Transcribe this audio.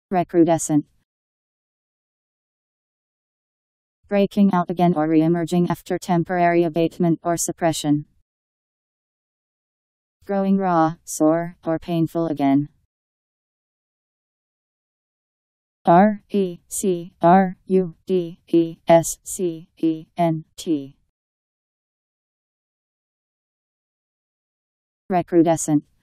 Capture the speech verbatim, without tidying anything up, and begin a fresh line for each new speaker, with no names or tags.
Recrudescent. Breaking out again or reemerging after temporary abatement or suppression. Growing raw, sore, or painful again. R E C R U D E S C E N T. Recrudescent.